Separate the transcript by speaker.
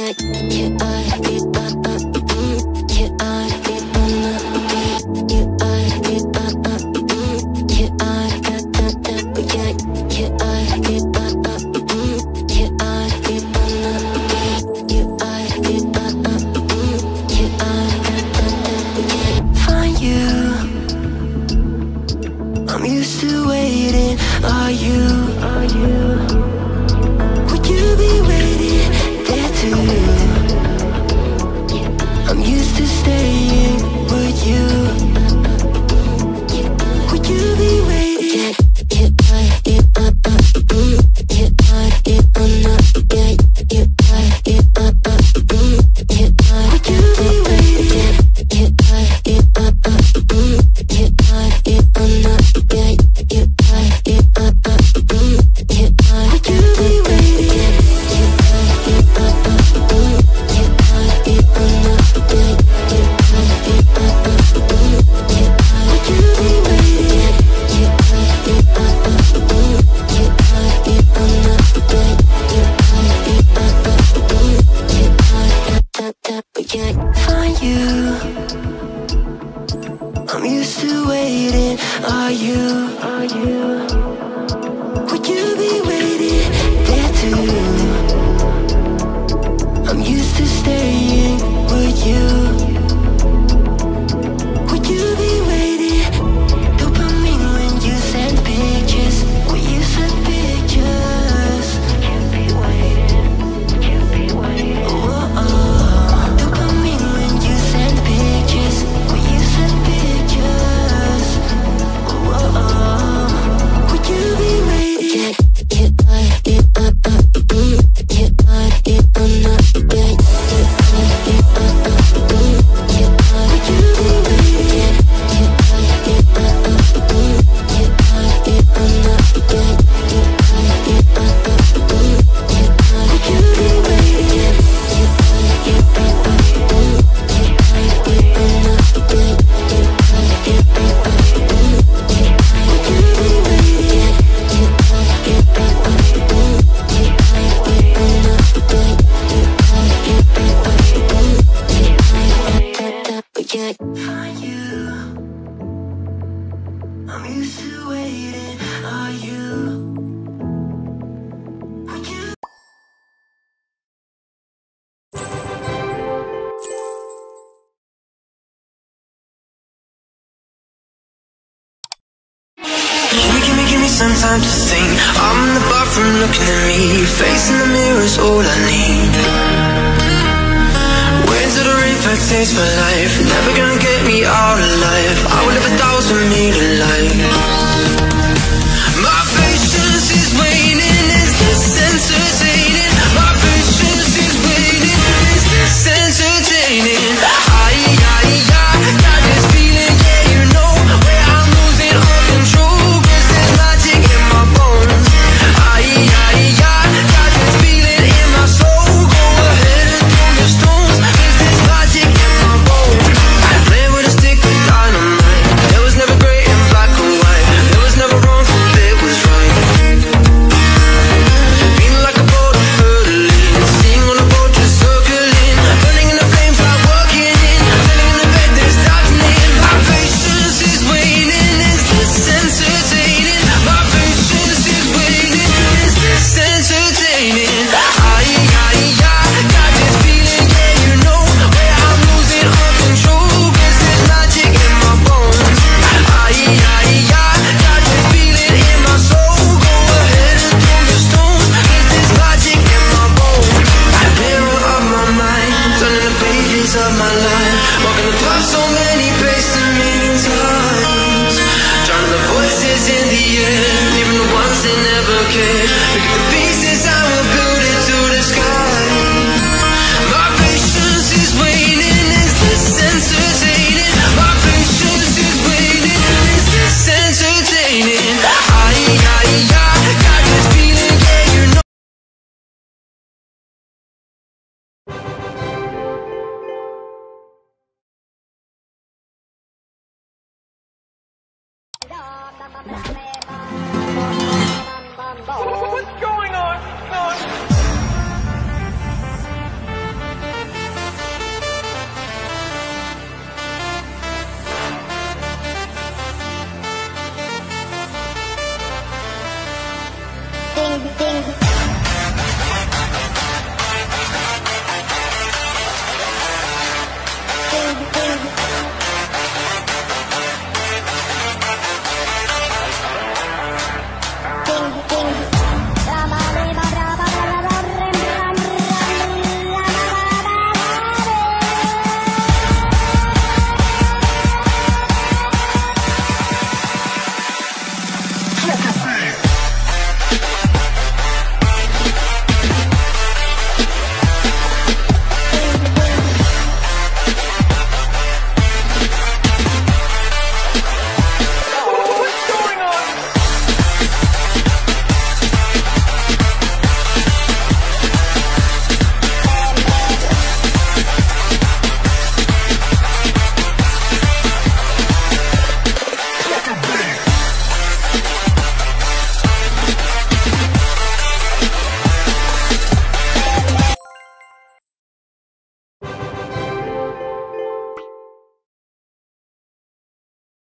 Speaker 1: some time to think. I'm in the bathroom looking at me, facing the mirror's all I need. Waiting till the rain taste for life, never gonna get me out alive. I will live 1,000,000,000 lives. My patience is waning, is this entertaining? My patience is waning, is this entertaining? Got this feeling, yeah, you know, where I'm losing all control, 'cause there's magic in my bones. Got this feeling in my soul, go ahead and throw the stones, 'cause there's magic in my bones. Playing with a stick of dynamite, there was never great in black and white, there was never wrong for it was right. Feeling like a boat I'm hurtling, sitting on a boat just circling, burning in the flames like working in, turning in the bed there's dodging in. My patience is waning, is this entertaining? My patience is waning, is this entertaining? Got this feeling, yeah, you know, where I'm losing all control, 'cause there's magic in my bones. Got this feeling in my soul, go ahead and throw the stones, 'cause there's magic in my bones. Mirror of my mind, turning the pages of my life, walking the path so many places a million times, drowning the voices in the air, leaving the ones that never care. Pick up the pieces, I will build it to the sky. My patience is waning, is this entertaining? My patience is waning, is this entertaining? Got this feeling, yeah, you know.